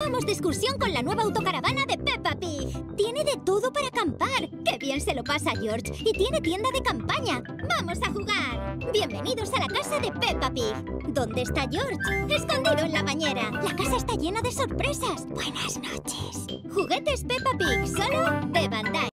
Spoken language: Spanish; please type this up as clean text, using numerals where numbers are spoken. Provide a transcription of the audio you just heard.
Vamos de excursión con la nueva autocaravana de Peppa Pig. Tiene de todo para acampar. ¡Qué bien se lo pasa George! Y tiene tienda de campaña. ¡Vamos a jugar! Bienvenidos a la casa de Peppa Pig. ¿Dónde está George? Escondido en la bañera. La casa está llena de sorpresas. Buenas noches. Juguetes Peppa Pig, solo de Bandai.